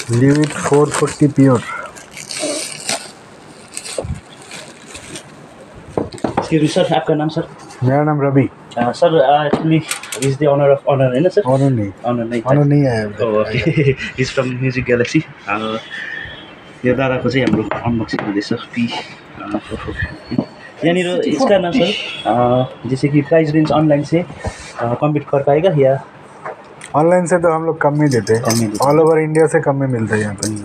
lewit 440 pure. Excuse sir, आपका नाम sir? मेरा नाम Ravi. Sir actually is the honour of honour है ना सर? ऑनर नहीं आया। Okay, is from music galaxy. यो दादाको चाहिँ हाम्रो अनबक्सिङ हुँदैछ पी। यहाँनिर इसका नाम सर जैसे कि प्राइस रेंज ऑनलाइन से कम्पीट कर पाएगा या? ऑनलाइन से तो हम लोग कम ही देते हैं, ऑल ओवर इंडिया से कम में मिलता है यहाँ पे।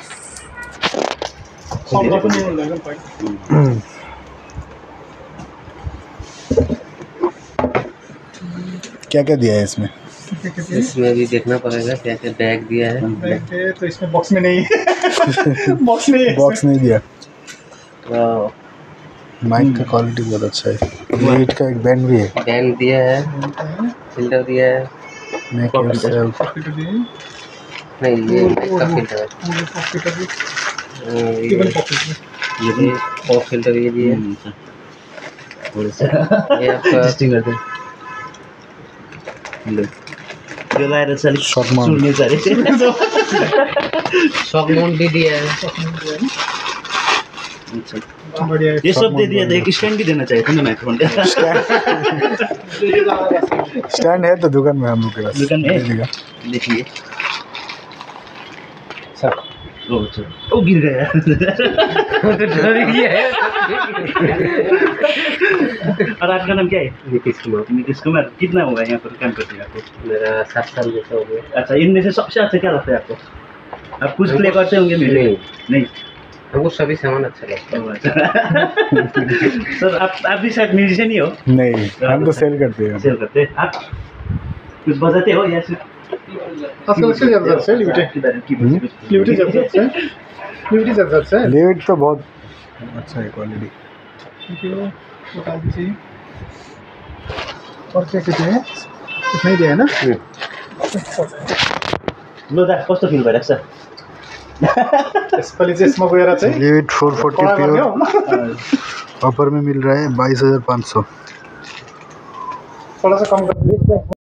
क्या क्या दिया है इसमें? इसमें भी देखना पड़ेगा क्या क्या बैग दिया है। बैग तो इसमें बॉक्स में नहीं है। बॉक्स नहीं दिया। माइक का क्वालिटी बहुत अच्छा है। lewit का एक बैंड भी है। बैंड दिया है, फिल्टर दिया है। नहीं, ये पॉप फिल्टर ये दिया है। ये आपका यो लाएर चाहिँ अलिक Short mount. सुन्ने चाहिँ शॉक माउंट भी दिया है। ये सब दे दिया था, एक स्टैंड भी देना चाहिए था ना माइक्रोफोन का। स्टैंड है तो दुकान में हम लोग के पास। दुकान में देखिए सर ओ गिर गया। डर गया है। और आपका नाम क्या है? नीतीश कुमार। नीतीश कुमार। कितना हुआ यहाँ पर काम करते हैं आपको? मेरा 7 साल जैसा हो गया। अच्छा, इनमें से सबसे अच्छा क्या लगता है आपको? आप कुछ प्ले करते होंगे म्यूजिक? नहीं, वो सभी सामान अच्छा लगता है। सर आप भी शायद म्यूजिशियन ही हो? नहीं, हम तो सेल करते हैं। सेल करते हैं। आप कुछ बजाते हो या सिर्फ lewit तो बहुत अच्छा है क्वालिटी। बता दीजिए और क्या कहते हैं, इतना ही दिया है ना? लो दा कस्तो फिल भइरहेको छ? यसपालि चाहिँ स्मोक गएर चाहिँ lewit 440 प्योर ऑफर में मिल रहा है 22,500। थोड़ा सा कम कर